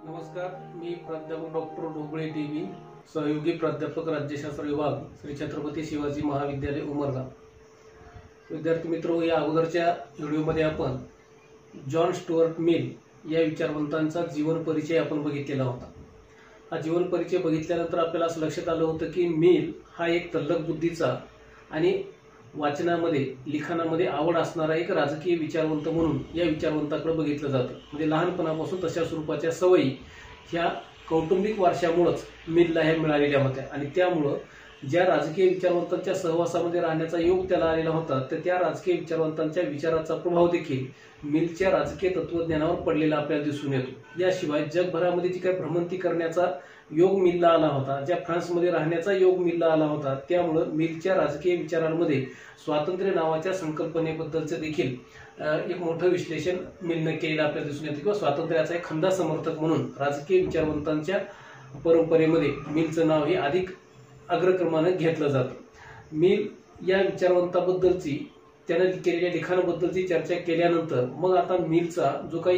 नमस्कार, मी प्राध्यापक doctor Dhoble TV, सहयोगी प्राध्यापक राज्यशास्त्र विभाग, श्री छत्रपती शिवाजी महाविद्यालय उमरगा. विद्यार्थी मित्रो, या अगोदरच्या व्हिडिओमध्ये आपण जॉन स्टुअर्ट मिल या विचारवंतांचा जीवन परिचय आपण बघितलेला होता. हा जीवन परिचय बघितल्यानंतर आपल्याला असं लक्षात आलं होतं की मिल हा एक तल्लख बुद्धीचा आणि वाचनामध्ये लिखाणामध्ये आवड असणारा एक राजकीय विचारवंत म्हणून या विचारवंताकडे बघितलं जातं. म्हणजे लहानपणापासून तशा स्वरूपाच्या सवयी ह्या कौटुंबिक वारशामुळेच मिलला ह्या मिळालेल्या होत्या आणि त्यामुळं ज्या राजकीय विचारवंतांच्या सहवासामध्ये राहण्याचा योग त्याला आलेला होता, तर त्या राजकीय विचारवंतांच्या विचाराचा प्रभाव देखील मिलच्या राजकीय तत्वज्ञानावर पडलेला आपल्याला दिसून येतो. याशिवाय जगभरामध्ये जी काही भ्रमंती करण्याचा योग मिलला आला होता, ज्या फ्रान्समध्ये राहण्याचा योग मिलला आला होता, त्यामुळं मिलच्या राजकीय विचारांमध्ये स्वातंत्र्य नावाच्या संकल्पनेबद्दलचं देखील एक मोठं विश्लेषण मिलनं केलेलं आपल्याला दिसून येतं किंवा स्वातंत्र्याचा एक खंदा समर्थक म्हणून राजकीय विचारवंतांच्या परंपरेमध्ये मिलचं नाव हे अधिक अग्रक्रमाने घेतलं जातं. मिल या विचारवंताबद्दलची त्याने केलेल्या लिखाणाबद्दलची चर्चा केल्यानंतर मग आता मिलचा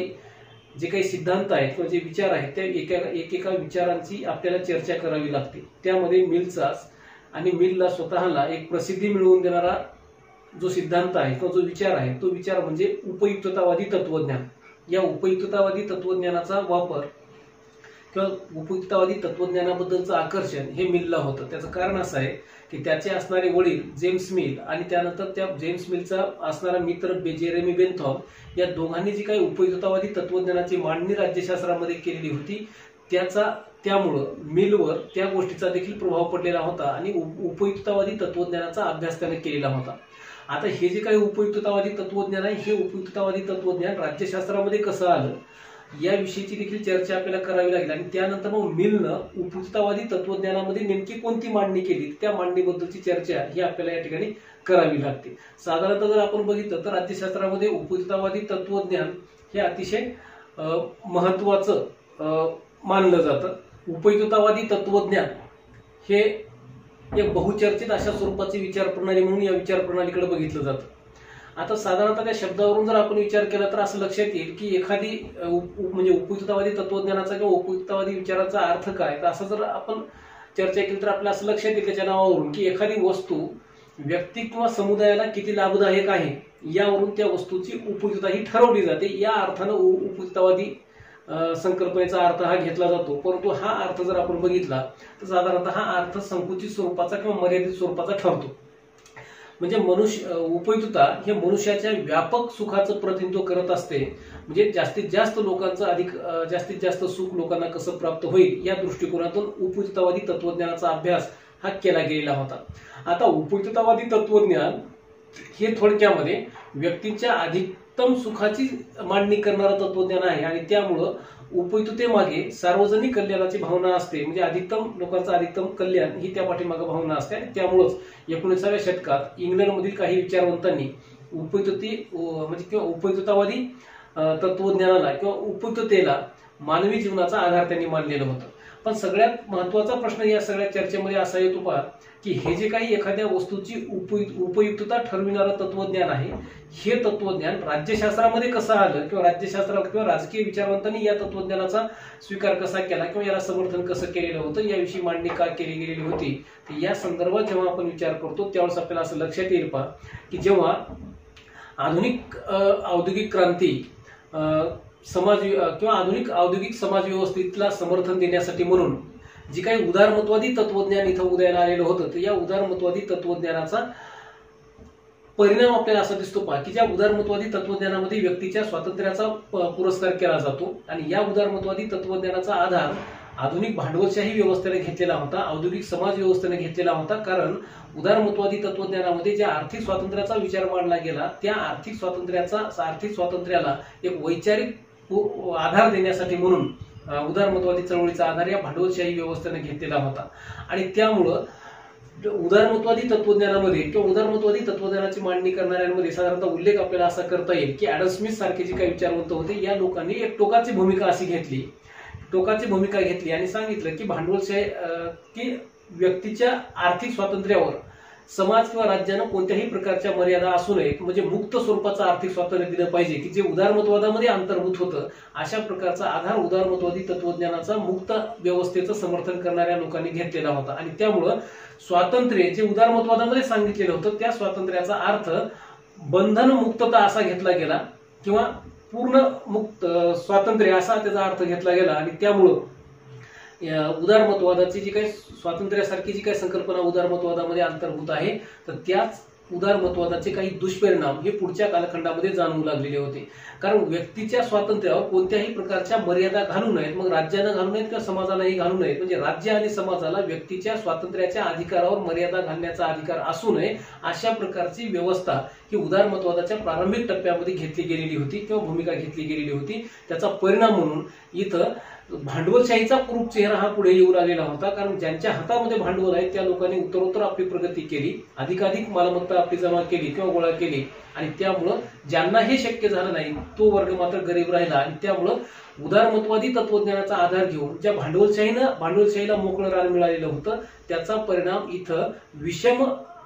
जे काही सिद्धांत आहेत किंवा जे विचार आहेत त्या एकेका विचारांची आपल्याला चर्चा करावी लागते. त्यामध्ये मिलचा आणि मिलला स्वतःला एक प्रसिद्धी मिळवून देणारा जो सिद्धांत आहे किंवा जो विचार आहे, तो विचार म्हणजे उपयुक्ततावादी तत्वज्ञान. या उपयुक्ततावादी तत्वज्ञानाचा वापर किंवा उपयुक्ततावादी तत्वज्ञानाबद्दलचं आकर्षण हे मिलला होतं. त्याचं कारण असं आहे की त्याचे असणारे वडील जेम्स मिल आणि त्यानंतर त्या जेम्स मिलचा असणारा मित्र जेरेमी बेंथॉम या दोघांनी जी काही उपयुक्ततावादी तत्वज्ञानाची मांडणी राज्यशास्त्रामध्ये केलेली होती, त्यामुळं मिलवर त्या गोष्टीचा देखील प्रभाव पडलेला होता आणि उपयुक्ततावादी तत्वज्ञानाचा अभ्यास त्याने केलेला होता. आता हे जे काही उपयुक्ततावादी तत्वज्ञान आहे, हे उपयुक्ततावादी तत्वज्ञान राज्यशास्त्रामध्ये कसं आलं याविषयीची देखील चर्चा आपल्याला करावी लागेल आणि त्यानंतर मग मिलनं उपयुक्ततावादी तत्वज्ञानामध्ये नेमकी कोणती मांडणी केली, त्या मांडणीबद्दलची चर्चा ही आपल्याला या ठिकाणी करावी लागते. साधारणतः जर आपण बघितलं तर राज्यशास्त्रामध्ये उपयुक्ततावादी तत्वज्ञान हे अतिशय महत्वाचं मानलं जातं. उपयुक्ततावादी तत्वज्ञान हे एक बहुचर्चित अशा स्वरूपाची विचारप्रणाली म्हणून या विचारप्रणालीकडे बघितलं जातं. आता साधारणतः त्या शब्दावरून जर आपण विचार केला तर असं लक्षात येईल की एखादी म्हणजे उपयुक्ततावादी तत्वज्ञानाचा किंवा उपयुक्ततावादी विचाराचा अर्थ काय, तर असं जर आपण चर्चा केली तर आपल्याला असं लक्षात येईल त्याच्या नावावरून की एखादी वस्तू व्यक्ती किंवा समुदायाला किती लाभदायक आहे यावरून त्या वस्तूची उपयुक्तता ही ठरवली जाते. या अर्थानं उपयुक्ततावादी संकल्पनेचा अर्थ हा घेतला जातो. परंतु हा अर्थ जर आपण बघितला तर साधारणतः हा अर्थ संकुचित स्वरूपाचा किंवा मर्यादित स्वरूपाचा ठरतो. म्हणजे उपयुक्तता हे मनुष्याच्या व्यापक सुखाचं प्रतिनिधित्व करत असते. म्हणजे जास्तीत जास्त सुख लोकांना कसं प्राप्त होईल या दृष्टिकोनातून उपयुक्ततावादी तत्वज्ञानाचा अभ्यास हा केला गेलेला होता. आता उपयुक्ततावादी तत्वज्ञान हे थोडक्यामध्ये व्यक्तीच्या अधिकतम सुखाची मांडणी करणारं तत्वज्ञान आहे आणि त्यामुळं उपयुक्ततेमागे सार्वजनिक कल्याणाची भावना असते. म्हणजे अधिकतम लोकांचं अधिकतम कल्याण ही त्या पाठीमागे भावना असते आणि त्यामुळंच 19व्या शतकात इंग्लंडमधील काही विचारवंतांनी उपयुक्ततावादी तत्वज्ञानाला किंवा उपयुक्ततेला मानवी जीवनाचा आधार त्यांनी मानलेलं होतं. पण सगळ्यात महत्वाचा प्रश्न या सगळ्या चर्चेमध्ये असा येतो पहा की हे जे काही एखाद्या वस्तूची उपयुक्तता ठरविणारं तत्वज्ञान आहे, हे तत्वज्ञान राज्यशास्त्रामध्ये कसं आलं किंवा राजकीय विचारवंतांनी या तत्वज्ञानाचा स्वीकार कसा केला किंवा याला समर्थन कसं केलेलं होतं याविषयी मांडणी का केली गेलेली होती. तर या संदर्भात जेव्हा आपण विचार करतो त्यावेळेस आपल्याला असं लक्षात येईल पहा की जेव्हा आधुनिक औद्योगिक क्रांती आधुनिक औद्योगिक समाज व्यवस्थेला समर्थन देण्यासाठी म्हणून जी काही उदारमतवादी तत्वज्ञान इथं उदयाला आलेलं होतं, तर या उदारमतवादी तत्वज्ञानाचा परिणाम आपल्याला असा दिसतो पहा की ज्या उदारमतवादी तत्वज्ञानामध्ये व्यक्तीच्या स्वातंत्र्याचा पुरस्कार केला जातो आणि या उदारमतवादी तत्वज्ञानाचा आधार आधुनिक भांडवलशाही व्यवस्थेने घेतलेला होता, औद्योगिक समाज व्यवस्थेने घेतलेला होता. कारण उदारमतवादी तत्वज्ञानामध्ये ज्या आर्थिक स्वातंत्र्याचा विचार मांडला गेला त्या आर्थिक स्वातंत्र्याला एक वैचारिक आधार देण्यासाठी म्हणून उदारमतवादी चळवळीचा आधार या भांडवलशाही व्यवस्थेने घेतलेला होता आणि त्यामुळं उदारमतवादी तत्वज्ञानामध्ये किंवा उदारमतवादी तत्वज्ञानाची मांडणी करणाऱ्यांमध्ये साधारणतः उल्लेख आपल्याला असा करता येईल की ॲडम स्मिथ सारखे जे काही विचारवंत होते या लोकांनी एक टोकाची भूमिका घेतली आणि सांगितलं की भांडवलशाही की व्यक्तीच्या आर्थिक स्वातंत्र्यावर समाज किंवा राज्यानं कोणत्याही प्रकारच्या मर्यादा असू नयेत, म्हणजे मुक्त स्वरूपाचं आर्थिक स्वातंत्र्य दिलं पाहिजे की जे उदारमतवादामध्ये अंतर्भूत होतं. अशा प्रकारचा आधार उदारमतवादी तत्वज्ञानाचा मुक्त व्यवस्थेचं समर्थन करणाऱ्या लोकांनी घेतलेला होता. आणि त्यामुळं स्वातंत्र्य जे उदारमतवादामध्ये सांगितलेलं होतं त्या स्वातंत्र्याचा अर्थ बंधन मुक्तता असा घेतला गेला किंवा पूर्ण मुक्त स्वातंत्र्य असा त्याचा अर्थ घेतला गेला. आणि त्यामुळं उदारमतवादाची जी काही स्वातंत्र्यासारखी जी काही संकल्पना उदारमतवादामध्ये अंतर्भूत आहे तर त्याच उदारमतवादाचे काही दुष्परिणाम हे पुढच्या कालखंडामध्ये जाणवू लागलेले होते. कारण व्यक्तीच्या स्वातंत्र्यावर कोणत्याही प्रकारच्या मर्यादा घालू नयेत, मग राज्यानं घालू नयेत किंवा समाजालाही घालू नयेत. म्हणजे राज्य आणि समाजाला व्यक्तीच्या स्वातंत्र्याच्या अधिकारावर मर्यादा घालण्याचा अधिकार असू नये अशा प्रकारची व्यवस्था ही उदारमतवादाच्या प्रारंभिक टप्प्यामध्ये घेतली गेलेली होती किंवा भूमिका घेतली गेलेली होती. त्याचा परिणाम म्हणून इथं भांडवलशाहीचा कुरूप चेहरा हा पुढे येऊ लागलेला होता. कारण ज्यांच्या हातामध्ये भांडवल आहे त्या लोकांनी उत्तरोत्तर आपली प्रगती केली, अधिकाधिक मालमत्ता आपली जमा केली किंवा गोळा केली. आणि त्यामुळं ज्यांना हे शक्य झालं नाही तो वर्ग मात्र गरीब राहिला. आणि त्यामुळं उदारमतवादी तत्वज्ञानाचा आधार घेऊन ज्या भांडवलशाहीला मोकळं रान मिळालेलं होतं त्याचा परिणाम इथं विषम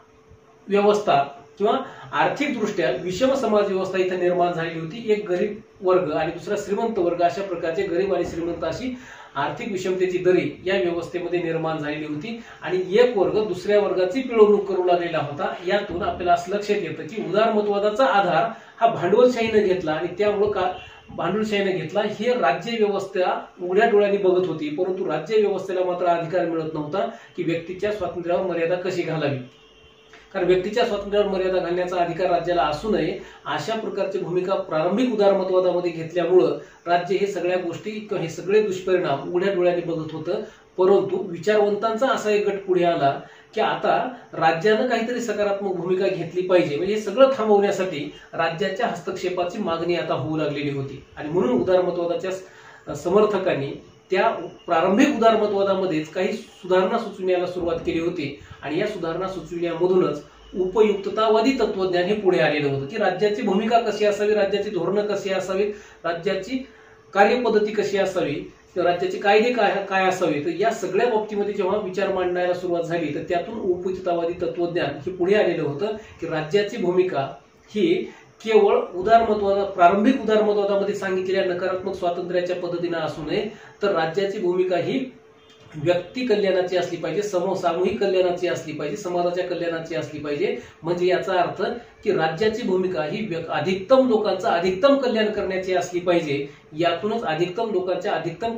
व्यवस्था किंवा आर्थिकदृष्ट्या विषम समाज व्यवस्था इथं निर्माण झालेली होती. एक गरीब वर्ग आणि दुसरा श्रीमंत वर्ग अशा प्रकारचे गरीब आणि श्रीमंत अशी आर्थिक विषमतेची दरी या व्यवस्थेमध्ये निर्माण झालेली होती. आणि एक वर्ग दुसऱ्या वर्गाची पिळवणूक करू लागलेला होता. यातून आपल्याला असं लक्षात येतं की उदारमतवादाचा आधार हा भांडवलशाहीने घेतला. आणि त्यामुळं भांडवलशाहीने घेतला हे राज्य व्यवस्था उघड्या डोळ्यांनी बघत होती, परंतु राज्य व्यवस्थेला मात्र अधिकार मिळत नव्हता की व्यक्तीच्या स्वातंत्र्यावर मर्यादा कशी घालावी. कारण व्यक्तीच्या स्वातंत्र्यावर मर्यादा घालण्याचा अधिकार राज्याला असू नये अशा प्रकारची भूमिका प्रारंभिक उदारमतवादामध्ये घेतल्यामुळं राज्य हे सगळ्या गोष्टी किंवा हे सगळे दुष्परिणाम उघड्या डोळ्यांनी बघत होतं. परंतु विचारवंतांचा असा एक गट पुढे आला की आता राज्यानं काहीतरी सकारात्मक भूमिका घेतली पाहिजे. म्हणजे हे सगळं थांबवण्यासाठी राज्याच्या हस्तक्षेपाची मागणी आता होऊ लागलेली होती. आणि म्हणून उदारमतवादाच्या समर्थकांनी त्या प्रारंभिक उदारमतवादामध्येच काही सुधारणा सुचविण्याला सुरुवात केली होती. आणि या सुधारणा सुचविण्यामधूनच उपयुक्ततावादी तत्वज्ञान हे पुढे आलेलं होतं की राज्याची भूमिका कशी असावी, राज्याची धोरणं कशी असावीत, राज्याची कार्यपद्धती कशी असावी, राज्याचे कायदे काय असावे. तर या सगळ्या बाबतीमध्ये जेव्हा विचार मांडायला सुरुवात झाली तर त्यातून उपयुक्ततावादी तत्वज्ञान हे पुढे आलेलं होतं की राज्याची भूमिका ही केवळ प्रारंभिक उदारमतवादामध्ये सांगितलेल्या नकारात्मक स्वातंत्र्याच्या पद्धतीने असू नये, तर राज्याची भूमिका ही व्यक्ती कल्याणाची असली पाहिजे, सामूहिक कल्याणाची असली पाहिजे, समाजाच्या कल्याणाची असली पाहिजे. म्हणजे याचा अर्थ की राज्याची भूमिका ही अधिकतम लोकांचं अधिकतम कल्याण करण्याची असली पाहिजे. यातूनच अधिकतम लोकांच्या अधिकतम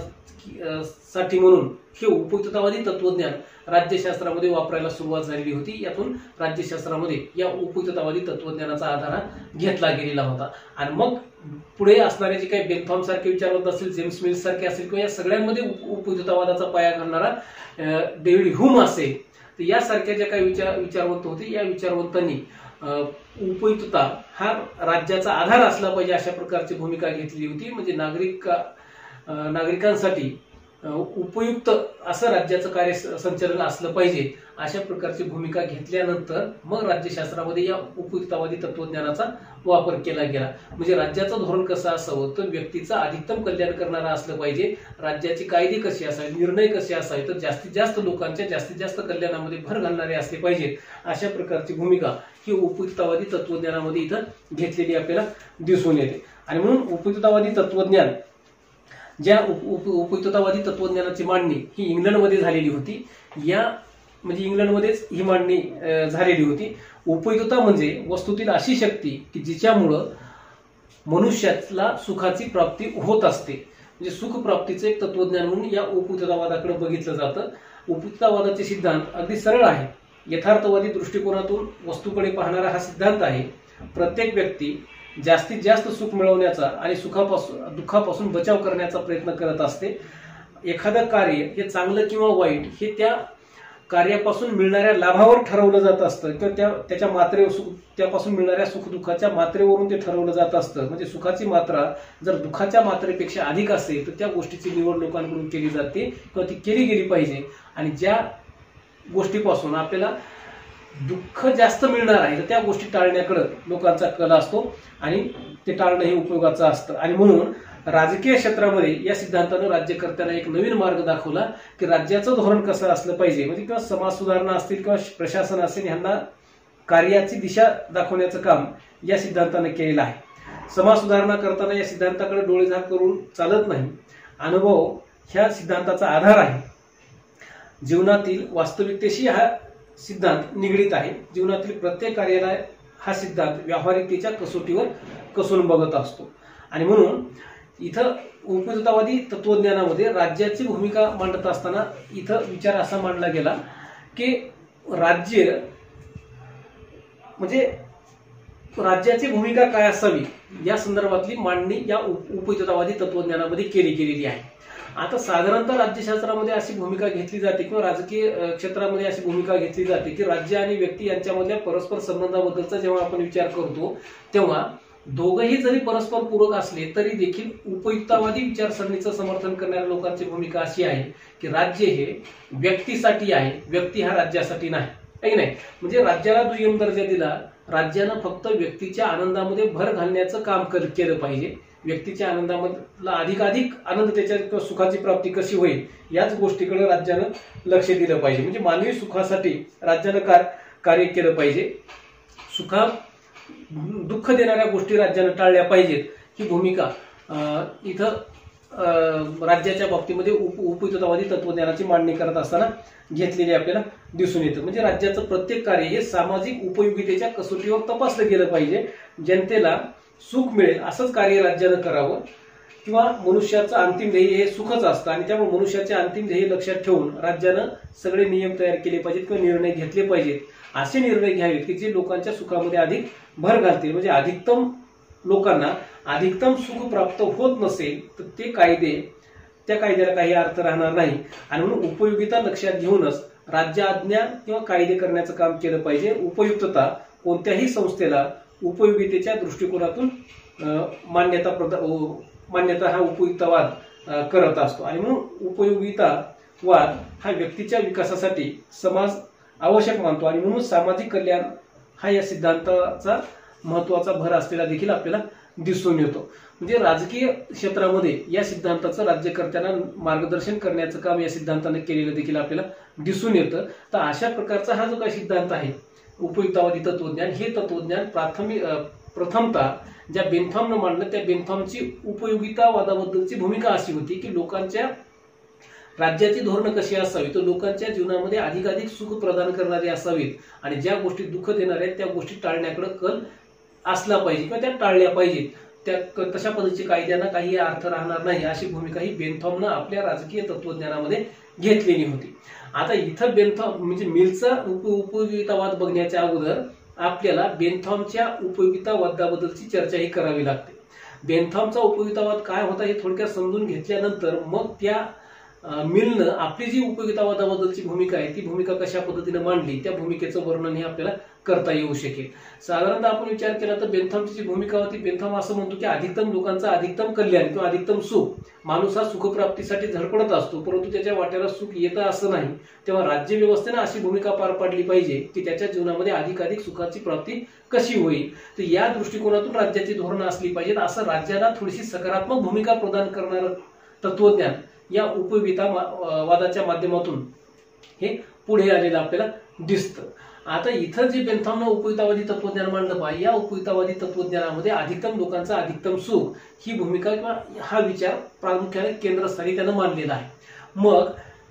कल्याणासाठी म्हणून हे उपयुक्ततावादी तत्वज्ञान राज्यशास्त्रामध्ये वापरायला सुरुवात झालेली होती. यातून राज्यशास्त्रामध्ये या उपयुक्ततावादी तत्वज्ञानाचा आधार घेतला गेलेला होता. आणि मग पुढे असणारे जे काही बेनथॉर्न सारखे विचारवंत असतील, जेम्स मिल्स सारखे असतील किंवा या सगळ्यांमध्ये उपयुक्ततावादाचा पाया घालणारा डेव्हिड ह्यूम असेल, तर यासारख्या ज्या काही विचारवंत होते या विचारवंतांनी उपयुक्तता हा राज्याचा आधार असला पाहिजे अशा प्रकारची भूमिका घेतली होती. म्हणजे नागरिकांसाठी उपयुक्त असं राज्याचं कार्य संचालन असलं पाहिजे अशा प्रकारची भूमिका घेतल्यानंतर मग राज्यशास्त्रामध्ये या उपयुक्ततावादी तत्वज्ञानाचा वापर केला गेला. म्हणजे राज्याचं धोरण कसं असावं तर व्यक्तीचं अधिकतम कल्याण करणारा असलं पाहिजे, राज्याची कायदे कशी असावी, निर्णय कसे असावे तर जास्तीत जास्त लोकांच्या जास्तीत जास्त कल्याणामध्ये भर घालणारे असले पाहिजेत अशा प्रकारची भूमिका ही उपयुक्ततावादी तत्वज्ञानामध्ये इथं घेतलेली आपल्याला दिसून येते. आणि म्हणून उपयुक्ततावादी तत्वज्ञान ज्या उपयुक्ततावादी तत्वज्ञानाची मांडणी ही इंग्लंडमध्ये झालेली होती. म्हणजे इंग्लंडमध्येच ही मांडणी झालेली होती. उपयुक्तता म्हणजे वस्तूतील अशी शक्ती की जिच्यामुळं मनुष्याला सुखाची प्राप्ती होत असते. म्हणजे सुख प्राप्तीचे एक तत्वज्ञान म्हणून या उपयुक्ततावादाकडे बघितलं जातं. उपयुक्ततावादाचे सिद्धांत अगदी सरळ आहे. यथार्थवादी दृष्टिकोनातून वस्तूकडे पाहणारा हा सिद्धांत आहे. प्रत्येक व्यक्ती जास्तीत जास्त सुख मिळवण्याचा आणि दुःखापासून बचाव करण्याचा प्रयत्न करत असते. एखादं कार्य हे चांगलं किंवा वाईट हे त्या कार्यापासून मिळणाऱ्या लाभावर ठरवलं जात असतं किंवा त्यापासून मिळणाऱ्या सुखदुःखाच्या मात्रेवरून ते ठरवलं जात असतं. म्हणजे सुखाची मात्रा जर दुःखाच्या मात्रेपेक्षा अधिक असेल तर त्या गोष्टीची निवड लोकांकडून केली जाते किंवा ती केली गेली पाहिजे. आणि ज्या गोष्टीपासून आपल्याला दुःख जास्त मिळणार आहे तर त्या गोष्टी टाळण्याकडे लोकांचा कल असतो. आणि ते टाळणं हे उपयोगाचं असतं. आणि म्हणून राजकीय क्षेत्रामध्ये या सिद्धांतानं राज्यकर्त्यांना एक नवीन मार्ग दाखवला की राज्याचं धोरण कसं असलं पाहिजे, म्हणजे किंवा समाज सुधारणा असतील किंवा प्रशासन असेल, ह्यांना कार्याची दिशा दाखवण्याचं काम या सिद्धांतानं केलेलं आहे. समाज सुधारणा करताना या सिद्धांताकडे डोळेझाक करून चालत नाही. अनुभव ह्या सिद्धांताचा आधार आहे. जीवनातील वास्तविकतेशी हा सिद्धांत निगडीत आहे. जीवनातील प्रत्येक कार्याला हा सिद्धांत व्यावहारिकतेच्या कसोटीवर कसून बघत असतो. आणि म्हणून इथं उपयुक्ततावादी तत्वज्ञानामध्ये राज्याची भूमिका मांडत असताना इथं विचार असा मांडला गेला की राज्य म्हणजे राज्याची भूमिका काय असावी या संदर्भातली मांडणी या उपयुक्ततावादी तत्वज्ञानामध्ये केलेली आहे. आता साधारणतः राज्यशास्त्रामध्ये अशी भूमिका घेतली जाते किंवा राजकीय क्षेत्रामध्ये अशी भूमिका घेतली जाते की राज्य आणि व्यक्ती यांच्यामधल्या परस्पर संबंधाबद्दलचा जेव्हा आपण विचार करतो तेव्हा दोघंही जरी परस्पर पूरक असले तरी देखील उपयुक्ततावादी विचारसरणीचं समर्थन करणाऱ्या लोकांची भूमिका अशी आहे की राज्य हे व्यक्तीसाठी आहे, व्यक्ती हा राज्यासाठी नाही, आहे की नाही. म्हणजे राज्याला दुय्यम दर्जा दिला, राज्यानं फक्त व्यक्तीच्या आनंदामध्ये भर घालण्याचं काम केलं पाहिजे. व्यक्तीच्या आनंदामधला अधिकाधिक आनंद त्याच्या किंवा सुखाची प्राप्ती कशी होईल याच गोष्टीकडे राज्यानं लक्ष दिलं पाहिजे. म्हणजे मानवी सुखासाठी राज्यानं कार्य केलं पाहिजे. दुःख देणाऱ्या गोष्टी राज्यानं टाळल्या पाहिजेत ही भूमिका इथं राज्याच्या बाबतीमध्ये उपयुक्ततावादी तत्वज्ञानाची मांडणी करत असताना घेतलेली आपल्याला दिसून येतं. म्हणजे राज्याचं प्रत्येक कार्य हे सामाजिक उपयोगितेच्या कसोटीवर तपासलं गेलं पाहिजे. जनतेला सुख मिळेल असंच कार्य राज्यानं करावं किंवा मनुष्याचं अंतिम ध्येय हे सुखच असतं आणि त्यामुळे मनुष्याचे अंतिम ध्येय लक्षात ठेवून राज्यानं सगळे नियम तयार केले पाहिजेत किंवा निर्णय घेतले पाहिजेत. असे निर्णय घ्यावेत की जे लोकांच्या सुखामध्ये अधिक भर घालतील. म्हणजे अधिकतम लोकांना अधिकतम सुख प्राप्त होत नसेल तर त्या कायद्याला काही अर्थ राहणार नाही. आणि म्हणून उपयोगिता लक्षात घेऊनच राज्य आज्ञा किंवा कायदे करण्याचं काम केलं पाहिजे. उपयुक्तता कोणत्याही संस्थेला उपयोगितेच्या दृष्टिकोनातून मान्यता हा उपयुक्तवाद करत असतो. आणि म्हणून उपयोगितावाद हा व्यक्तीच्या विकासासाठी समाज आवश्यक मानतो आणि म्हणून सामाजिक कल्याण हा या सिद्धांताचा महत्वाचा भर असलेला देखील आपल्याला दिसून येतो. म्हणजे राजकीय क्षेत्रामध्ये या सिद्धांताचं राज्यकर्त्यांना मार्गदर्शन करण्याचं काम या सिद्धांताने केलेलं देखील आपल्याला दिसून येतं. तर अशा प्रकारचा हा जो काही सिद्धांत आहे उपयुक्ततावादी तत्वज्ञान, हे तत्वज्ञान प्रथमतः ज्या बेंथॉमनं मांडलं त्या बेंथॉमची उपयोगितावादाबद्दलची भूमिका अशी होती की लोकांच्या राज्याची धोरणं कशी असावी तर लोकांच्या जीवनामध्ये अधिकाधिक सुख प्रदान करणारी असावीत आणि ज्या गोष्टी दुःख देणार आहेत त्या गोष्टी टाळण्याकडे कल असला पाहिजे किंवा त्या टाळल्या पाहिजेत. त्या तशा पद्धतीच्या कायद्यांना काही अर्थ राहणार नाही अशी भूमिका ही बेंथॉमनं आपल्या राजकीय तत्वज्ञानामध्ये घेतलेली होती. आता इथं बेंथॉम म्हणजे मिलचा उपयोगितावाद बघण्याच्या अगोदर आपल्याला बेंथॉमच्या उपयोगितावादाबद्दलची चर्चाही करावी लागते. बेंथॉमचा उपयोगितावाद काय होता हे थोडक्यात समजून घेतल्यानंतर मग त्या मिलनं आपली जी उपयोगितावादाबद्दलची भूमिका आहे ती भूमिका कशा पद्धतीने मांडली त्या भूमिकेचं वर्णन हे आपल्याला करता येऊ शकेल. साधारणतः आपण विचार केला तर बेंथॉमची जी भूमिका होती, बेंथॉम असं म्हणतो की अधिकतम लोकांचं अधिकतम कल्याण किंवा अधिकतम सुख. माणूस हा सुखप्राप्तीसाठी धडपडत असतो परंतु त्याच्या वाट्याला सुख येतं असं नाही. तेव्हा राज्य व्यवस्थेनं अशी भूमिका पार पाडली पाहिजे की त्याच्या जीवनामध्ये अधिकाधिक सुखाची प्राप्ती कशी होईल. तर या दृष्टिकोनातून राज्याची धोरणं असली पाहिजेत. असं राज्याला थोडीशी सकारात्मक भूमिका प्रदान करणारं तत्वज्ञान या उपयोगितावादाच्या माध्यमातून हे पुढे आलेलं आपल्याला दिसतं. आता इथं जे बेंथॉमनं उपयुक्ततावादी तत्वज्ञान मांडलं पाहिजे या उपयुक्ततावादी तत्वज्ञानामध्ये अधिकतम लोकांचं अधिकतम सुख ही भूमिका किंवा हा विचार प्रामुख्याने केंद्रस्थानी त्यानं मांडलेला आहे. मग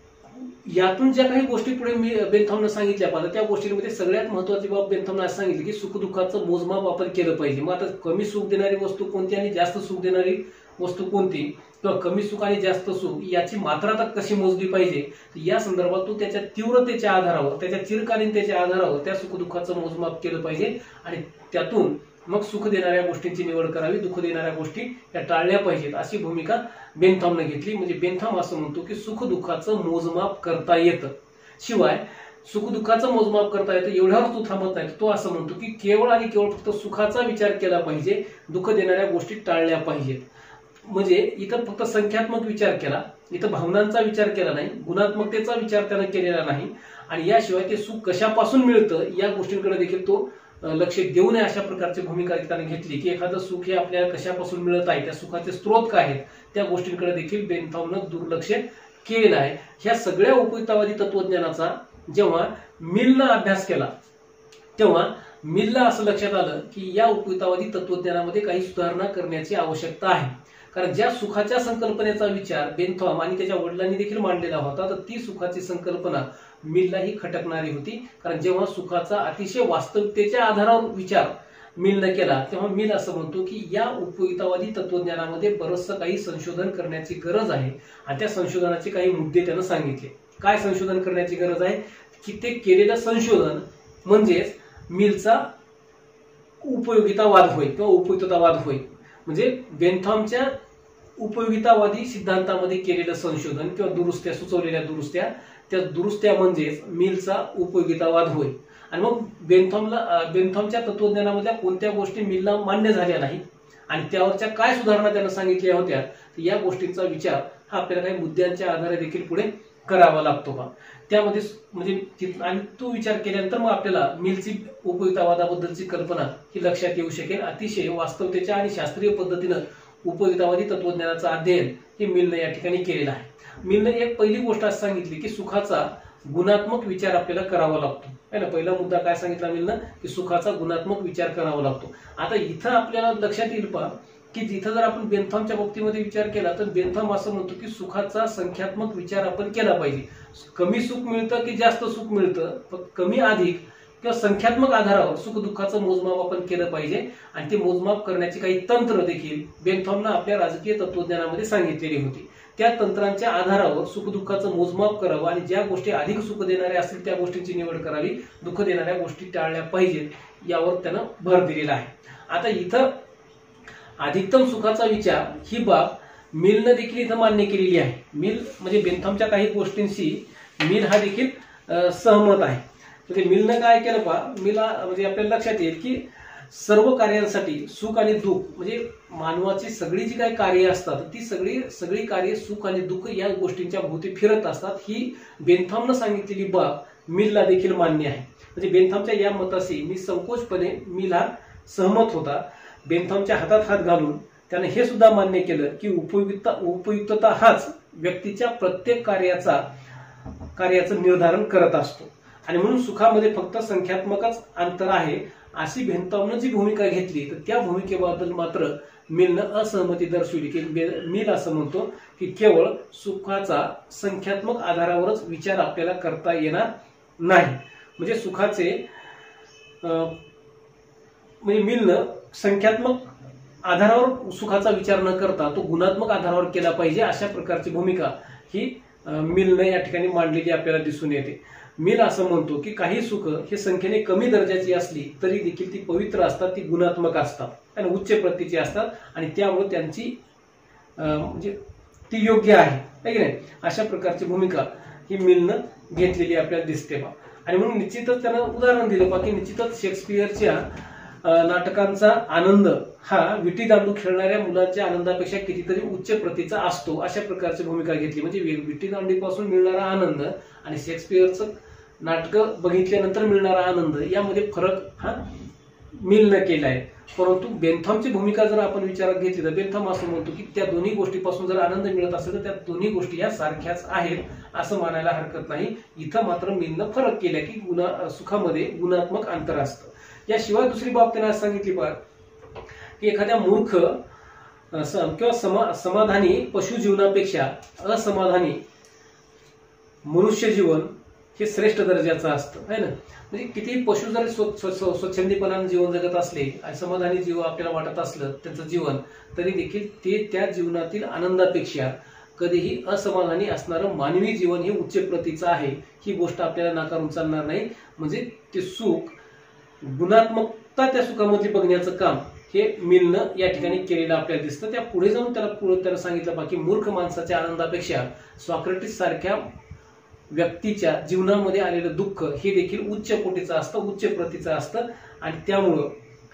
यातून ज्या काही गोष्टी पुढे बेंथॉमनं सांगितल्या पाहिजे त्या गोष्टींमध्ये सगळ्यात महत्वाची बाब बेंथॉमनं असं सांगितलं की सुखदुःखाचं मोजमाप आपण केलं पाहिजे. मग आता कमी सुख देणारी वस्तू कोणती आणि जास्त सुख देणारी वस्तू कोणती किंवा कमी सुख आणि जास्त सुख याची मात्रा आता कशी मोजली पाहिजे या संदर्भात तो त्याच्या तीव्रतेच्या आधारावर त्याच्या चिरकालीनतेच्या आधारावर त्या सुखदुःखाचं मोजमाप केलं पाहिजे आणि त्यातून मग सुख देणाऱ्या गोष्टींची निवड करावी, दुःख देणाऱ्या गोष्टी या टाळल्या पाहिजेत अशी भूमिका बेंथॉमनं घेतली. म्हणजे बेंथॉम असं म्हणतो की सुख दुःखाचं मोजमाप करता येतं. शिवाय सुखदुःखाचं मोजमाप करता येतं एवढ्यावर तो थांबत नाही. तो असं म्हणतो की केवळ आणि केवळ फक्त सुखाचा विचार केला पाहिजे, दुःख देणाऱ्या गोष्टी टाळल्या पाहिजेत. म्हणजे इथं फक्त संख्यात्मक विचार केला, इथं भावनांचा विचार केला नाही, गुणात्मकतेचा विचार त्यानं केलेला नाही आणि याशिवाय ते सुख कशापासून मिळतं या गोष्टींकडे देखील तो लक्ष देऊ नये अशा प्रकारची भूमिका त्याने घेतली की एखादं सुख हे आपल्याला कशापासून मिळत आहे, त्या सुखाचे स्रोत काय आहेत, त्या गोष्टींकडे देखील बेनथॉमनं दुर्लक्ष केलेलं आहे. ह्या सगळ्या उपयुक्तवादी तत्वज्ञानाचा जेव्हा मिलनं अभ्यास केला तेव्हा मिलला असं लक्षात आलं की या उपयुक्तवादी तत्वज्ञानामध्ये काही सुधारणा करण्याची आवश्यकता आहे. कारण ज्या सुखाच्या संकल्पनेचा विचार बेनथॉम आणि त्याच्या वडिलांनी देखील मांडलेला होता, तर ती सुखाची संकल्पना मिललाही खटकणारी होती. कारण जेव्हा सुखाचा अतिशय वास्तविकतेच्या आधारावर विचार मिलनं केला तेव्हा मिल असं म्हणतो की या उपयुक्तवादी तत्वज्ञानामध्ये बरंचसं काही संशोधन करण्याची गरज आहे आणि त्या संशोधनाचे काही मुद्दे त्यानं सांगितले. काय संशोधन करण्याची गरज आहे की ते केलेलं संशोधन म्हणजेच मिलचा उपयोगितावाद होय किंवा उपयुक्ततावाद होय. म्हणजे बेनथॉमच्या उपयोगितावादी सिद्धांतामध्ये केलेलं संशोधन किंवा दुरुस्त्या, सुचवलेल्या दुरुस्त्या, त्या दुरुस्त्या म्हणजेच मिलचा उपयोगितावाद होय. आणि मग बेनथॉमच्या तत्वज्ञानामधल्या कोणत्या गोष्टी मिलला मान्य झाल्या नाही आणि त्यावरच्या काय सुधारणा त्यानं सांगितल्या होत्या, या गोष्टींचा विचार हा आपल्याला काही मुद्द्यांच्या आधारे देखील पुढे करावा लागतो का त्यामध्ये. म्हणजे आणि तो विचार केल्यानंतर मग आपल्याला मिलची उपयुक्तवादाबद्दलची कल्पना ही लक्षात येऊ शकेल. अतिशय वास्तवतेच्या आणि शास्त्रीय पद्धतीनं उपयुक्तवादी तत्वज्ञानाचं अध्ययन हे मिलनं या ठिकाणी केलेलं आहे. मिलनं एक पहिली गोष्ट असं सांगितली की सुखाचा गुणात्मक विचार आपल्याला करावा लागतो है ना. पहिला मुद्दा काय सांगितला मिलनं की सुखाचा गुणात्मक विचार करावा लागतो. आता इथं आपल्याला लक्षात येईल पहा की जिथं जर आपण बेनथॉमच्या बाबतीमध्ये विचार केला तर बेनथॉम असं म्हणतो की सुखाचा संख्यात्मक विचार आपण केला पाहिजे. कमी सुख मिळतं की जास्त सुख मिळतं, फक्त कमी अधिक किंवा संख्यात्मक आधारावर सुख दुःखाचं मोजमाप आपण केलं पाहिजे आणि ते मोजमाप करण्याची काही तंत्र देखील बेनथॉमनं आपल्या राजकीय तत्वज्ञानामध्ये सांगितलेली होती. त्या तंत्रांच्या आधारावर सुख दुःखाचं मोजमाप करावं आणि ज्या गोष्टी अधिक सुख देणाऱ्या असतील त्या गोष्टींची निवड करावी, दुःख देणाऱ्या गोष्टी टाळल्या पाहिजेत यावर त्यानं भर दिलेला आहे. आता इथं अधिकतम सुखाचा विचार ही बाब मिलनं देखील इथं मान्य केलेली आहे. मिल म्हणजे बेनथॉमच्या काही गोष्टींशी मिल हा देखील सहमत आहे. म्हणजे मिलनं काय केलं पहा, मिला म्हणजे आपल्याला लक्षात येईल की सर्व कार्यांसाठी सुख आणि दुःख म्हणजे मानवाची सगळी जी काही कार्य असतात ती सगळी कार्य सुख आणि दुःख या गोष्टींच्या भोवती फिरत असतात. ही बेनथॉमनं सांगितलेली बाब मिलला देखील मान्य आहे. म्हणजे बेनथॉमच्या या मताशी निसंकोचपणे मिल हा सहमत होता. बेनथॉमच्या हातात हात घालून त्याने हे सुद्धा मान्य केलं की उपयुक्तता हाच व्यक्तीच्या प्रत्येक कार्याचं निर्धारण करत असतो आणि म्हणून सुखामध्ये फक्त संख्यात्मकच अंतर आहे अशी बेनथॉमनं जी भूमिका घेतली तर त्या भूमिकेबद्दल मात्र मिलनं असहमती दर्शवली की मिल असं म्हणतो की केवळ सुखाचा संख्यात्मक आधारावरच विचार आपल्याला करता येणार नाही. म्हणजे सुखाचे म्हणजे मिलनं संख्यात्मक आधारावर सुखाचा विचार न करता तो गुणात्मक आधारावर केला पाहिजे अशा प्रकारची भूमिका ही मिलनं या ठिकाणी मांडलेली आपल्याला दिसून येते. मिल असं म्हणतो की काही सुख हे संख्येने कमी दर्जाची असली तरी देखील ती पवित्र असतात, ती गुणात्मक असतात आणि उच्च प्रतीची असतात आणि त्यामुळे त्यांची म्हणजे ती योग्य आहे की नाही अशा प्रकारची भूमिका ही मिलनं घेतलेली आपल्याला दिसते बा. आणि म्हणून निश्चितच त्यानं उदाहरण दिलं बा की निश्चितच शेक्सपियरच्या नाटकांचा आनंद हा विटी दांडू खेळणाऱ्या मुलांच्या आनंदापेक्षा कितीतरी उच्च प्रतीचा असतो अशा प्रकारची भूमिका घेतली. म्हणजे विटी दांडीपासून मिळणारा आनंद आणि शेक्सपियरचं नाटकं बघितल्यानंतर मिळणारा आनंद यामध्ये फरक हा मिलनं केला आहे. परंतु बेनथॉमची भूमिका जर आपण विचारात घेतली तर बेनथॉम असं म्हणतो की त्या दोन्ही गोष्टीपासून जर आनंद मिळत असेल तर त्या दोन्ही गोष्टी या सारख्याच आहेत असं मानायला हरकत नाही. इथं मात्र मिलनं फरक केला की सुखामध्ये गुणात्मक अंतर असतं. याशिवाय दुसरी बाब त्याने सांगितली बा की एखाद्या मूर्ख किंवा समाधानी पशु जीवनापेक्षा असमाधानी मनुष्य जीवन हे श्रेष्ठ दर्जाचं असतं है ना. म्हणजे कितीही पशु जर स्वच्छंदीपणाने जीवन जगत असले आणि समाधानी जीव आपल्याला वाटत असलं त्यांचं जीवन तरी देखील ते त्या जीवनातील आनंदापेक्षा कधीही असमाधानी असणारं मानवी जीवन हे उच्च प्रतीचं आहे ही गोष्ट आपल्याला नाकारून चालणार नाही. म्हणजे ते सुख गुणात्मकता त्या सुखामध्ये बघण्याचं काम हे मिलनं या ठिकाणी केलेलं आपल्याला दिसतं. त्या पुढे जाऊन त्याला सांगितलं बाकी मूर्ख माणसाच्या आनंदापेक्षा सॉक्रेटिस सारख्या व्यक्तीच्या जीवनामध्ये आलेलं दुःख हे देखील उच्च कोटीचं असतं, उच्च प्रतीचं असतं आणि त्यामुळं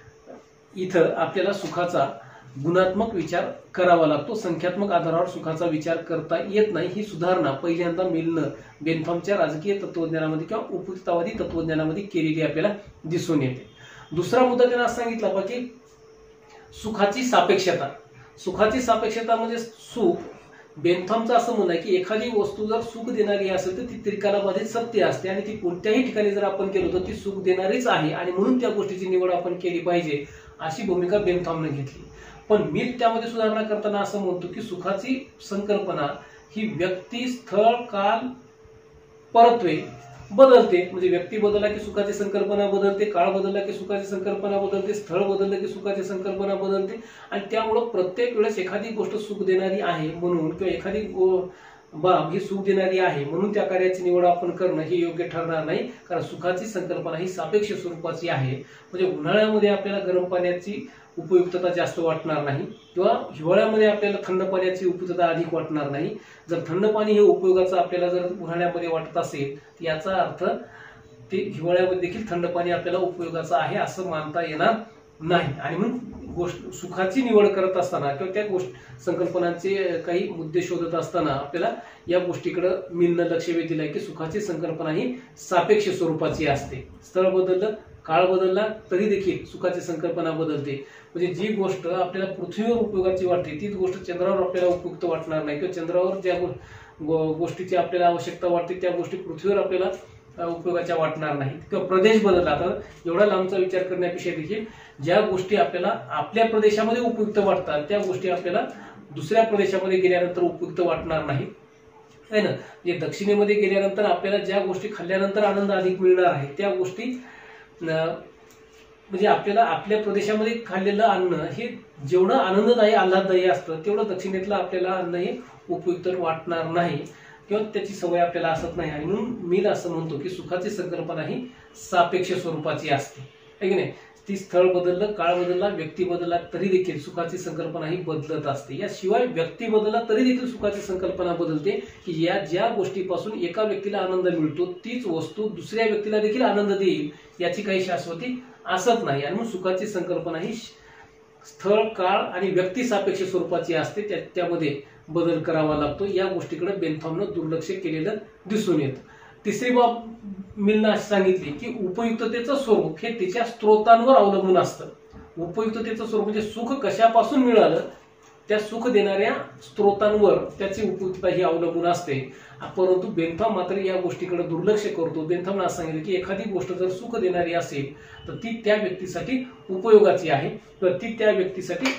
इथं आपल्याला सुखाचा गुणात्मक विचार करावा लागतो. संख्यात्मक आधारावर सुखाचा विचार करता येत नाही. ही सुधारणा पहिल्यांदा मिलनं बेनथॉमच्या राजकीय तत्वज्ञानामध्ये किंवा उपयुक्ततावादी तत्वज्ञानामध्ये केलेली आपल्याला दिसून येते. दुसरा मुद्दा त्यांना असं सांगितला बा की सुखाची सापेक्षता. सुखाची सापेक्षता म्हणजे सुख, बेंथॉमचं असं म्हणणं आहे की एखादी वस्तू जर सुख देणारी असेल तर ती त्रिकालाबाधित सत्य असते आणि ती कोणत्याही ठिकाणी जर आपण केलं तर ती सुख देणारीच आहे आणि म्हणून त्या गोष्टीची निवड आपण केली पाहिजे, अशी भूमिका बेंथॉमने घेतली. पण मी त्यामध्ये सुधारणा करताना असं म्हणतो की सुखाची संकल्पना ही व्यक्ती, स्थळ, काल, परत्वे बदलते. म्हणजे व्यक्ती बदलला की सुखाची संकल्पना बदलते, काळ बदलला की सुखाची संकल्पना बदलते, स्थळ बदललं की सुखाची संकल्पना बदलते आणि त्यामुळं प्रत्येक वेळेस एखादी गोष्ट सुख देणारी आहे म्हणून किंवा एखादी बाब ही सुख देणारी आहे म्हणून त्या कार्याची निवड आपण करणं हे योग्य ठरणार नाही. कारण सुखाची संकल्पना ही सापेक्ष स्वरूपाची आहे. म्हणजे उन्हाळ्यामध्ये आपल्याला गरम पाण्याची उपयुक्तता जास्त वाटणार नाही किंवा हिवाळ्यामध्ये आपल्याला थंड पाण्याची उपयुक्तता अधिक वाटणार नाही. जर थंड पाणी हे उपयोगाचं आपल्याला जर उन्हाळ्यामध्ये वाटत असेल तर याचा अर्थ ते हिवाळ्यामध्ये देखील थंड पाणी आपल्याला उपयोगाचं आहे असं मानता येणार नाही. आणि म्हणून सुखाची निवड करत असताना किंवा त्या संकल्पनांचे काही मुद्दे शोधत असताना आपल्याला या गोष्टीकडे मिलनं लक्ष वेधलं आहे की सुखाची संकल्पना ही सापेक्ष स्वरूपाची असते. स्थळ बदललं, काळ बदलला तरी देखील सुखाची संकल्पना बदलते. म्हणजे जी गोष्ट आपल्याला पृथ्वीवर उपयोगाची वाटते तीच गोष्ट चंद्रावर आपल्याला उपयुक्त वाटणार नाही किंवा चंद्रावर ज्या गोष्टीची आपल्याला आवश्यकता वाटते त्या गोष्टी पृथ्वीवर आपल्याला उपयोगाच्या वाटणार नाही. किंवा प्रदेश बदलला तर एवढा लांबचा विचार करण्यापेक्षा देखील ज्या गोष्टी आपल्याला आपल्या प्रदेशामध्ये उपयुक्त वाटतात त्या गोष्टी आपल्याला दुसऱ्या प्रदेशामध्ये गेल्यानंतर उपयुक्त वाटणार नाही है ना. म्हणजे दक्षिणेमध्ये गेल्यानंतर आपल्याला ज्या गोष्टी खाल्ल्यानंतर आनंद अधिक मिळणार आहे त्या गोष्टी म्हणजे आपल्याला आपल्या प्रदेशामध्ये खाल्लेलं अन्न हे जेवढं आनंददायी आल्हाददायी असतं तेवढं दक्षिणेतलं आपल्याला अन्न हे उपयुक्त वाटणार नाही किंवा त्याची सवय आपल्याला असत नाही. आणि म्हणून मी असं म्हणतो की सुखाची संकल्पना ही सापेक्ष स्वरूपाची असते है की नाही. ती स्थळ बदललं, काळ बदलला, व्यक्ती बदलला तरी देखील सुखाची संकल्पना ही बदलत असते. याशिवाय व्यक्ती बदलला तरी देखील सुखाची संकल्पना बदलते की या ज्या गोष्टीपासून एका व्यक्तीला आनंद मिळतो तीच वस्तू दुसऱ्या व्यक्तीला देखील आनंद देईल याची काही शाश्वती असत नाही. आणि म्हणून सुखाची संकल्पना ही स्थळ, काळ आणि व्यक्ती सापेक्ष स्वरूपाची असते. त्यामध्ये बदल करावा लागतो. या गोष्टीकडे बेंथॉमनं दुर्लक्ष केलेलं दिसून येतं. तिसरी बाब मिलनं अशी सांगितली की उपयुक्ततेचं स्वरूप हे तिच्या स्त्रोतांवर अवलंबून असतं. उपयुक्ततेचं स्वरूप म्हणजे सुख कशापासून मिळालं त्या सुख देणाऱ्या स्त्रोतांवर त्याची उपयुक्तता ही अवलंबून असते. परंतु बेंथॉम मात्र या गोष्टीकडे दुर्लक्ष करतो. बेंथॉमनं असं सांगितलं की एखादी गोष्ट जर सुख देणारी असेल तर ती त्या व्यक्तीसाठी उपयोगाची आहे तर ती त्या व्यक्तीसाठी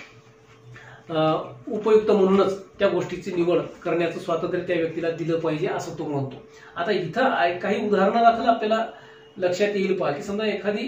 उपयुक्त म्हणूनच त्या गोष्टीची निवड करण्याचं स्वातंत्र्य त्या व्यक्तीला दिलं पाहिजे असं तो म्हणतो. आता इथं काही उदाहरणादाखल आपल्याला लक्षात येईल पहा की समजा एखादी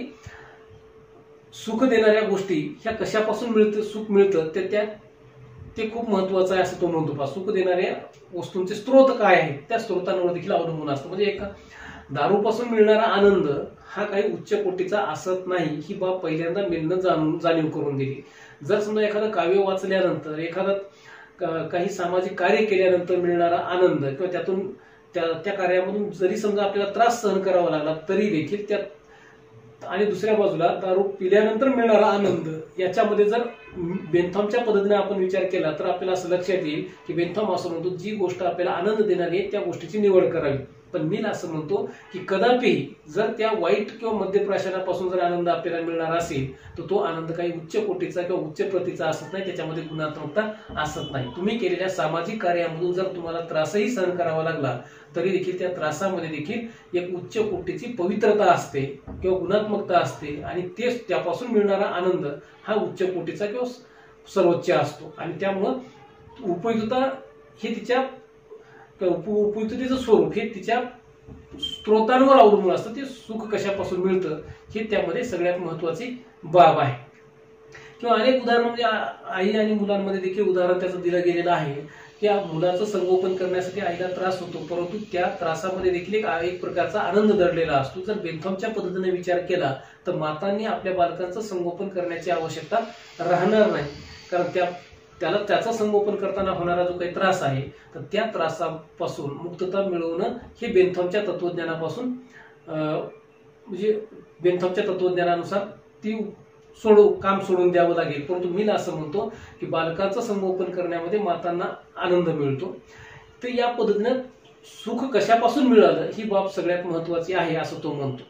सुख देणाऱ्या गोष्टी ह्या कशापासून मिळतं, सुख मिळतं ते खूप महत्वाचं आहे असं तो म्हणतो पहा. सुख देणाऱ्या वस्तूंचे स्त्रोत काय आहेत त्या स्त्रोतांवर देखील अवलंबून असतं. म्हणजे एका दारूपासून मिळणारा आनंद हा काही उच्च कोटीचा असत नाही ही बाब पहिल्यांदा मिलनं जाणीव करून दिली. जर समजा एखादं काव्य वाचल्यानंतर एखादं काही सामाजिक कार्य केल्यानंतर मिळणारा आनंद किंवा त्यातून त्या कार्यामधून जरी समजा आपल्याला त्रास सहन करावा लागला तरी देखील त्या आणि दुसऱ्या बाजूला दारू पिल्यानंतर मिळणारा आनंद याच्यामध्ये जर बेंथॉमच्या पद्धतीने आपण विचार केला तर आपल्याला असं लक्षात येईल की बेंथॉम असं म्हणतो जी गोष्ट आपल्याला आनंद देणारी आहे त्या गोष्टीची निवड करावी. पण मी असं म्हणतो की कदापि जर त्या वाईट किंवा मद्यप्राशनापासून जर आनंद आपल्याला मिळणार असेल तर तो आनंद काही उच्च कोटीचा किंवा उच्च प्रतीचा असत नाही, त्याच्यामध्ये गुणात्मकता असत नाही. तुम्ही केलेल्या सामाजिक कार्यामधून जर तुम्हाला त्रासही सहन करावा लागला तरी देखील त्या त्रासामध्ये देखील एक उच्च कोटीची पवित्रता असते किंवा गुणात्मकता असते आणि तेच त्यापासून मिळणारा आनंद हा उच्च कोटीचा किंवा सर्वोच्च असतो. आणि त्यामुळं उपयुक्तता हे तिच्या उपयुक्ततेचं स्वरूप हे तिच्या स्त्रोतांवर अवलंबून असतं. ते सुख कशापासून मिळतं हे त्यामध्ये सगळ्यात महत्वाची बाब आहे. किंवा अनेक उदाहरण म्हणजे आई आणि मुलांमध्ये देखील उदाहरण त्याचं दिलं गेलेलं आहे की मुलाचं संगोपन करण्यासाठी आईला त्रास होतो परंतु त्या त्रासामध्ये देखील एक प्रकारचा आनंद दडलेला असतो. जर बेंथॉमच्या पद्धतीने विचार केला तर मातांनी आपल्या बालकांचं संगोपन करण्याची आवश्यकता राहणार नाही. कारण त्याला त्याचं संगोपन करताना होणारा जो काही त्रास आहे तर त्या त्रासापासून मुक्तता मिळवणं हे बेंथॉमच्या तत्वज्ञानापासून म्हणजे बेंथॉमच्या तत्वज्ञानानुसार ती काम सोडून द्यावं लागेल. परंतु मी असं म्हणतो की बालकाचं संगोपन करण्यामध्ये मातांना आनंद मिळतो. तर या पद्धतीनं सुख कशापासून मिळालं ही बाब सगळ्यात महत्वाची आहे असं तो म्हणतो.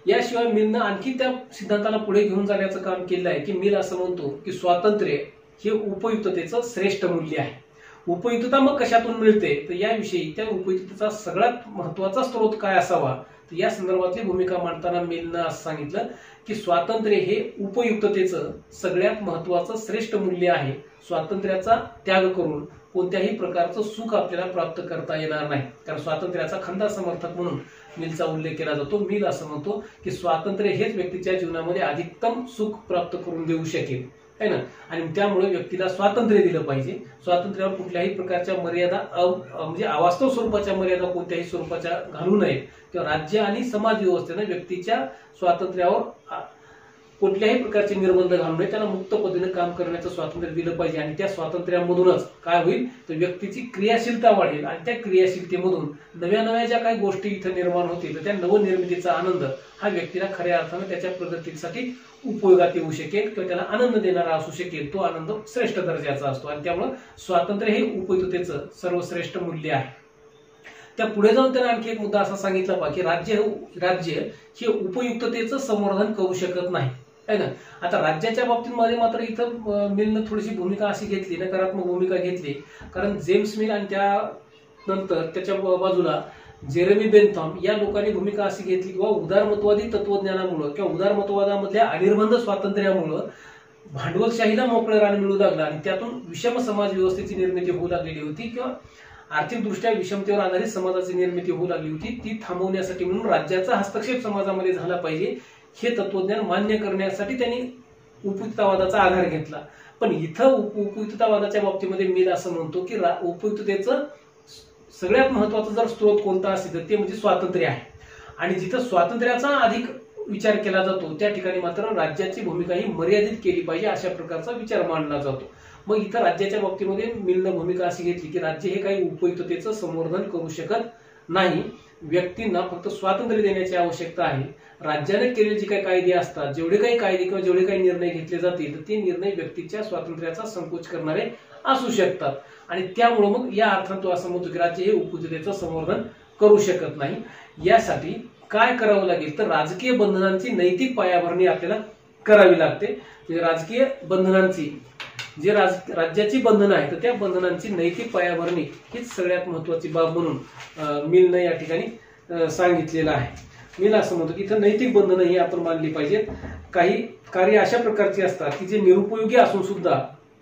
याशिवाय मिलनं आणखी त्या सिद्धांताला पुढे घेऊन जाण्याचं काम केलं आहे की मिल असं म्हणतो की स्वातंत्र्य हे उपयुक्ततेचं श्रेष्ठ मूल्य आहे. उपयुक्तता मग कशातून मिळते तर याविषयी त्या उपयुक्ततेचा सगळ्यात महत्वाचा स्रोत काय असावा तर या संदर्भातली भूमिका मांडताना मिलनं असं सांगितलं की स्वातंत्र्य हे उपयुक्ततेचं सगळ्यात महत्वाचं श्रेष्ठ मूल्य आहे. स्वातंत्र्याचा त्याग करून कोणत्याही प्रकारचं सुख आपल्याला प्राप्त करता येणार नाही. कारण स्वातंत्र्याचा खंदा समर्थक म्हणून मिलचा उल्लेख केला जातो. मिल असं म्हणतो की स्वातंत्र्य हेच व्यक्तीच्या जीवनामध्ये अधिकतम सुख प्राप्त करून देऊ शकेल है ना. आणि त्यामुळे व्यक्तीला स्वातंत्र्य दिलं पाहिजे. स्वातंत्र्यावर कुठल्याही प्रकारच्या मर्यादा म्हणजे अवास्तव स्वरूपाच्या मर्यादा कोणत्याही स्वरूपाच्या घालू नयेत किंवा राज्य आणि समाज व्यवस्थेने व्यक्तीच्या स्वातंत्र्यावर कुठल्याही प्रकारचे निर्बंध घालू नये. त्याला मुक्त पद्धतीने काम करण्याचं स्वातंत्र्य दिलं पाहिजे आणि त्या स्वातंत्र्यामधूनच काय होईल तर व्यक्तीची क्रियाशीलता वाढेल आणि त्या क्रियाशीलतेमधून नव्या नव्या ज्या काही गोष्टी इथं निर्माण होतील तर त्या नवनिर्मितीचा आनंद हा व्यक्तीला खऱ्या अर्थाने त्याच्या प्रगतीसाठी उपयोगात येऊ शकेल किंवा त्याला आनंद देणारा असू शकेल. तो आनंद श्रेष्ठ दर्जाचा असतो आणि त्यामुळे स्वातंत्र्य हे उपयुक्ततेचं सर्वश्रेष्ठ मूल्य आहे. त्या पुढे जाऊन त्याने आणखी एक मुद्दा असा सांगितला पहा की राज्य हे उपयुक्ततेचं संवर्धन करू शकत नाही है ना. आता राज्याच्या बाबतीमध्ये मात्र इथं मिलनं थोडीशी भूमिका अशी घेतली, नकारात्मक भूमिका घेतली. कारण जेम्स मिल आणि त्यानंतर त्याच्या बाजूला जेरेमी बेंथॉम या लोकांनी भूमिका अशी घेतली किंवा उदारमतवादी तत्वज्ञानामुळे किंवा उदारमतवादामधल्या अनिर्बंध स्वातंत्र्यामुळे भांडवलशाहीला मोकळं रान मिळू लागलं आणि त्यातून विषम समाज व्यवस्थेची निर्मिती होऊ लागलेली होती किंवा आर्थिकदृष्ट्या विषमतेवर आधारित समाजाची निर्मिती होऊ लागली होती. ती थांबवण्यासाठी म्हणून राज्याचा हस्तक्षेप समाजामध्ये झाला पाहिजे हे तत्वज्ञान मान्य करण्यासाठी त्यांनी उपयुक्ततावादाचा आधार घेतला. पण इथं उपयुक्ततावादाच्या बाबतीमध्ये मिल असं म्हणतो की उपयुक्ततेचं सगळ्यात महत्वाचा जर स्रोत कोणता असेल तर ते म्हणजे स्वातंत्र्य आहे. आणि जिथं स्वातंत्र्याचा अधिक विचार केला जातो त्या ठिकाणी मात्र राज्याची भूमिका ही मर्यादित केली पाहिजे अशा प्रकारचा विचार मांडला जातो. मग इथं राज्याच्या बाबतीमध्ये मिलनं भूमिका अशी घेतली की राज्य हे काही उपयुक्ततेचं संवर्धन करू शकत नाही. व्यक्तींना फक्त स्वातंत्र्य देण्याची आवश्यकता आहे. राज्याने केलेले जे काही कायदे असतात, जेवढे काही कायदे किंवा जेवढे काही निर्णय घेतले जातील तर ते निर्णय व्यक्तीच्या स्वातंत्र्याचा संकोच करणारे असू शकतात आणि त्यामुळे मग या अर्थात तो असं म्हणतो की राज्य हे उपयुक्ततेचं संवर्धन करू शकत नाही. यासाठी काय करावं लागेल तर राजकीय बंधनांची नैतिक पायाभरणी आपल्याला करावी लागते. म्हणजे राजकीय बंधनांची जे राज्याची बंधनं आहेत तर त्या बंधनांची नैतिक पायाभरणी हीच सगळ्यात महत्वाची बाब म्हणून मिलनं या ठिकाणी सांगितलेलं आहे. मिल असं म्हणतो की इथं नैतिक बंधनं ही आपण मानली पाहिजेत. काही कार्य अशा प्रकारची असतात की जे निरुपयोगी असून सुद्धा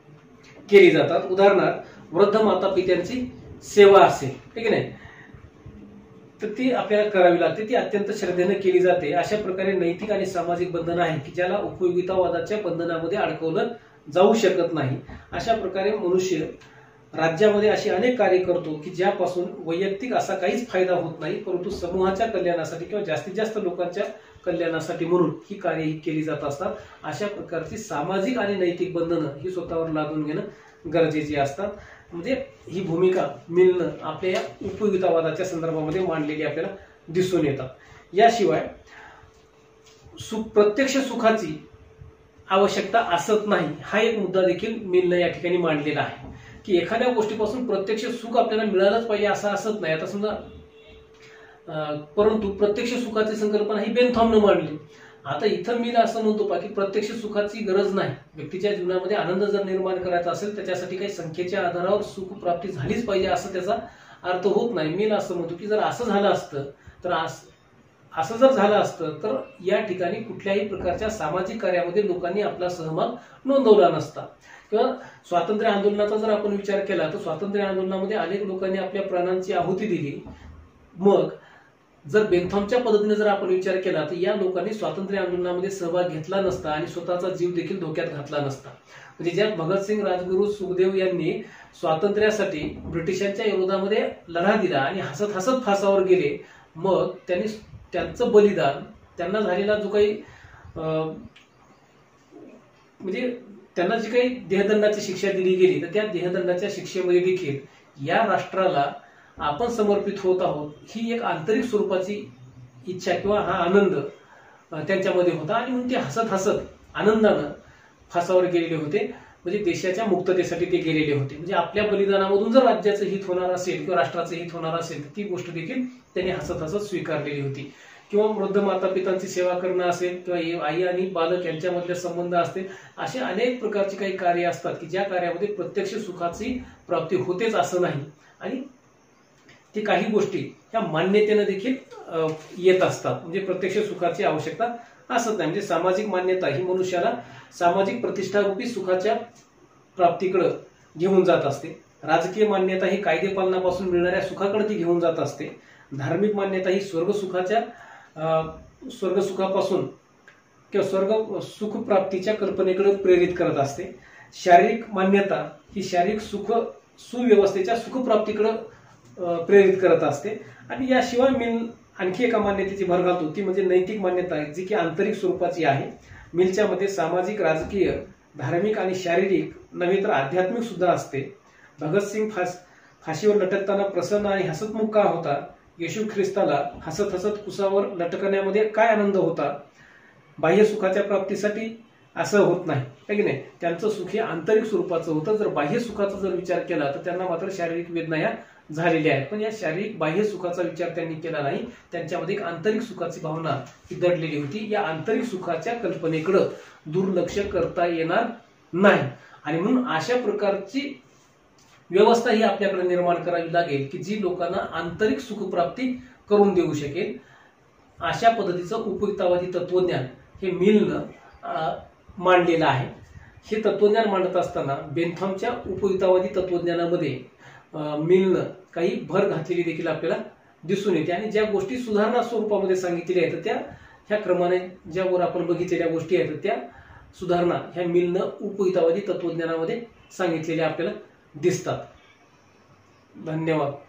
केली जातात. उदाहरणार्थ वृद्ध माता पित्यांची सेवा असेल ठीक नाही तर ती आपल्याला करावी लागते. ती अत्यंत श्रद्धेने केली जाते. अशा प्रकारे नैतिक आणि सामाजिक बंधनं आहेत की ज्याला उपयोगितावादाच्या बंधनामध्ये अडकवलं जाऊ शकत नाही. अशा प्रकारे मनुष्य राज्यामध्ये अशी अनेक कार्य करतो की ज्यापासून वैयक्तिक असा काहीच फायदा होत नाही परंतु समूहाच्या कल्याणासाठी किंवा जास्तीत जास्त लोकांच्या कल्याणासाठी म्हणून ही कार्य केली जात असतात. अशा प्रकारची सामाजिक आणि नैतिक बंधनं ही स्वतःवर लादून घेणं गरजेची असतात. म्हणजे ही भूमिका मिलनं आपल्या या उपयोगितावादाच्या संदर्भामध्ये मांडलेली आपल्याला दिसून येतात. याशिवाय प्रत्यक्ष सुखाची आवश्यकता असत नाही हा एक मुद्दा देखील मिलनं या ठिकाणी मांडलेला आहे की एखाद्या गोष्टीपासून प्रत्यक्ष सुख आपल्याला मिळालंच पाहिजे असं असत नाही. आता समजा परंतु प्रत्यक्ष सुखाची संकल्पना ही बेंथॉमनं मांडली. आता इथं मिल असं म्हणतो की प्रत्यक्ष सुखाची गरज नाही. व्यक्तीच्या जीवनामध्ये आनंद जर निर्माण करायचा असेल त्याच्यासाठी काही संख्येच्या आधारावर सुख प्राप्ती झालीच पाहिजे असं त्याचा अर्थ होत नाही. मिल असं म्हणतो की जर असं झालं असतं तर असं जर झालं असतं तर या ठिकाणी कुठल्याही प्रकारच्या सामाजिक कार्यामध्ये लोकांनी आपला सहभाग नोंदवला नसता. किंवा स्वातंत्र्य आंदोलनाचा जर आपण विचार केला तर स्वातंत्र्य आंदोलनामध्ये अनेक लोकांनी आपल्या प्राणांची आहुती दिली. मग जर बेंथॉमच्या पद्धतीने जर आपण विचार केला तर या लोकांनी स्वातंत्र्य आंदोलनामध्ये सहभाग घेतला नसता आणि स्वतःचा जीव देखील धोक्यात घातला नसता. म्हणजे ज्या भगतसिंग, राजगुरू, सुखदेव यांनी स्वातंत्र्यासाठी ब्रिटिशांच्या विरोधामध्ये लढा दिला आणि हसत हसत फासावर गेले, मग त्यांनी त्यांचं बलिदान, त्यांना झालेला जो काही म्हणजे त्यांना जी काही देहदंडाची शिक्षा दिली गेली तर त्या देहदंडाच्या शिक्षेमध्ये देखील या राष्ट्राला आपण समर्पित होत आहोत ही एक आंतरिक स्वरूपाची इच्छा किंवा हा आनंद त्यांच्यामध्ये होता आणि म्हणून ते हसत हसत आनंदानं फासावर गेलेले होते. म्हणजे देशाच्या मुक्ततेसाठी ते गेलेले होते. म्हणजे आपल्या बलिदानामधून जर राज्याचं हित होणार असेल किंवा राष्ट्राचं हित होणार असेल तर ती गोष्ट देखील त्यांनी हसत हसत स्वीकारलेली होती. किंवा वृद्ध माता पितांची सेवा करणं असेल किंवा आई आणि बालक यांच्यामधले संबंध असतील, असे अनेक प्रकारची काही कार्य असतात की ज्या कार्यामध्ये प्रत्यक्ष सुखाची प्राप्ती होतेच असं नाही, आणि ती काही गोष्टी ह्या मान्यतेने देखील येत असतात. म्हणजे प्रत्यक्ष सुखाची आवश्यकता असत नाही. म्हणजे सामाजिक मान्यता ही मनुष्याला सामाजिक प्रतिष्ठारूपी सुखाच्या प्राप्तीकडे घेऊन जात असते. राजकीय मान्यता ही कायदे पालनापासून मिळणाऱ्या सुखाकडे ती घेऊन जात असते. धार्मिक मान्यता ही स्वर्गसुखापासून किंवा स्वर्ग सुख प्राप्तीच्या कल्पनेकडे प्रेरित करत असते. शारीरिक मान्यता ही शारीरिक सुव्यवस्थेच्या सुखप्राप्तीकडे प्रेरित करत असते. आणि याशिवाय आणखी एका मान्यतेची भर घालतो, ती म्हणजे नैतिक मान्यता, जी की आंतरिक स्वरूपाची आहे. मिलच्या मध्ये सामाजिक, राजकीय, धार्मिक आणि शारीरिक नव्हे तर आध्यात्मिक सुद्धा असते. भगतसिंग फाशीवर लटकताना प्रसन्न आणि हसतमुख का होता? येशू ख्रिस्ताला हसत हसत कुसावर लटकण्यामध्ये काय आनंद होता? बाह्य सुखाच्या प्राप्तीसाठी असं होत नाही, है की नाही? त्यांचं सुख हे आंतरिक स्वरूपाचं होतं. जर बाह्य सुखाचा जर विचार केला तर त्यांना मात्र शारीरिक वेदना ह्या झालेल्या आहेत, पण या शारीरिक बाह्य सुखाचा विचार त्यांनी केला नाही. त्यांच्यामध्ये एक आंतरिक सुखाची भावना ही दडलेली होती. या आंतरिक सुखाच्या कल्पनेकडे दुर्लक्ष करता येणार नाही, आणि म्हणून अशा प्रकारची व्यवस्था ही आपल्याकडे निर्माण करावी लागेल की जी लोकांना आंतरिक सुखप्राप्ती करून देऊ शकेल. अशा पद्धतीचं उपयुक्तवादी तत्वज्ञान हे मिलनं मांडलेलं आहे. हे तत्वज्ञान मांडत असताना बेंथमच्या उपयुक्तवादी तत्वज्ञानामध्ये मिलनं काही भर घातलेली देखील आपल्याला दिसून येते. आणि ज्या गोष्टी सुधारणा स्वरूपामध्ये सांगितलेल्या आहेत त्या ह्या क्रमाने ज्यावर आपण बघितलेल्या गोष्टी आहेत त्या सुधारणा ह्या मिलनं उपयुक्तवादी तत्वज्ञानामध्ये सांगितलेल्या आपल्याला दिसतात. धन्यवाद.